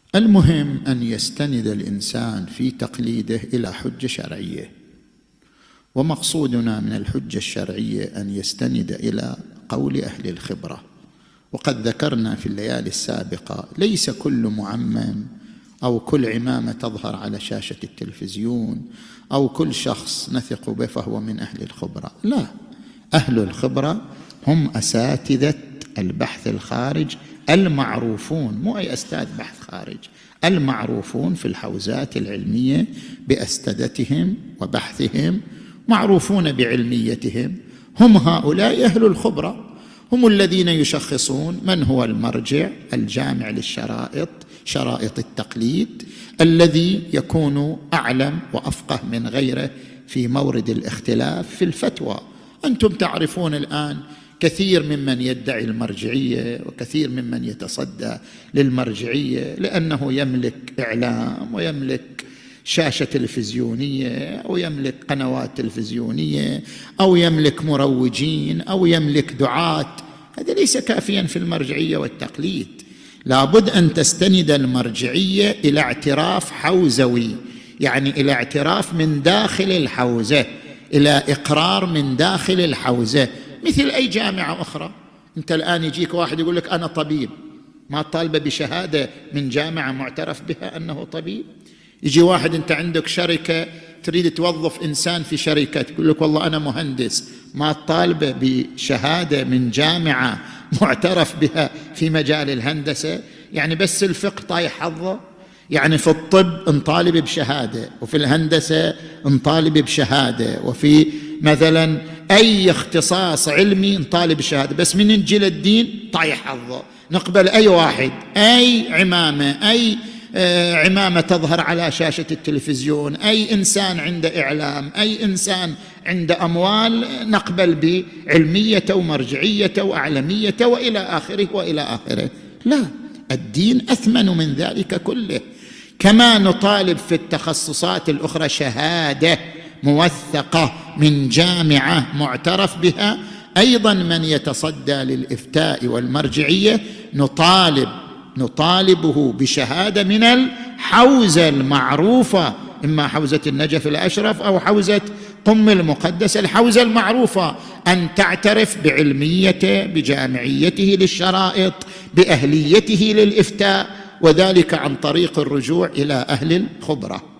المهم أن يستند الإنسان في تقليده إلى حجة شرعية، ومقصودنا من الحجة الشرعية أن يستند إلى قول أهل الخبرة. وقد ذكرنا في الليالي السابقة ليس كل معمم أو كل عمامة تظهر على شاشة التلفزيون أو كل شخص نثق به فهو من أهل الخبرة، لا، أهل الخبرة هم أساتذة البحث الخارج المعروفون، مو أي أستاذ بحث خارج، المعروفون في الحوزات العلمية بأستدتهم وبحثهم، معروفون بعلميتهم، هم هؤلاء أهل الخبرة، هم الذين يشخصون من هو المرجع الجامع للشرائط، شرائط التقليد، الذي يكون أعلم وأفقه من غيره في مورد الاختلاف في الفتوى. أنتم تعرفون الآن كثير ممن يدعي المرجعية وكثير ممن يتصدى للمرجعية لأنه يملك إعلام ويملك شاشة تلفزيونية أو يملك قنوات تلفزيونية أو يملك مروجين أو يملك دعاة. هذا ليس كافيا في المرجعية والتقليد، لابد أن تستند المرجعية إلى اعتراف حوزوي، يعني إلى اعتراف من داخل الحوزة، إلى إقرار من داخل الحوزة، مثل أي جامعة أخرى. أنت الآن يجيك واحد يقول لك أنا طبيب، ما طالبة بشهادة من جامعة معترف بها أنه طبيب. يجي واحد أنت عندك شركة تريد توظف إنسان في شركة، تقول لك والله أنا مهندس، ما طالبة بشهادة من جامعة معترف بها في مجال الهندسة. يعني بس الفقه طايح حظه، يعني في الطب نطالب بشهادة، وفي الهندسة نطالب بشهادة، وفي مثلا أي اختصاص علمي نطالب بشهادة، بس من نجي للدين طايح حظه، نقبل أي واحد، أي عمامة، أي عمامة تظهر على شاشة التلفزيون، أي إنسان عنده إعلام، أي إنسان عنده أموال، نقبل بعلميته ومرجعيته وأعلميته وإلى آخره وإلى آخره. لا، الدين أثمن من ذلك كله. كما نطالب في التخصصات الأخرى شهادة موثقة من جامعة معترف بها، أيضا من يتصدى للإفتاء والمرجعية نطالبه بشهادة من الحوزة المعروفة، إما حوزة النجف الأشرف أو حوزة قم المقدسة، الحوزة المعروفة، أن تعترف بعلميته، بجامعيته للشرائط، بأهليته للإفتاء، وذلك عن طريق الرجوع إلى أهل الخبرة.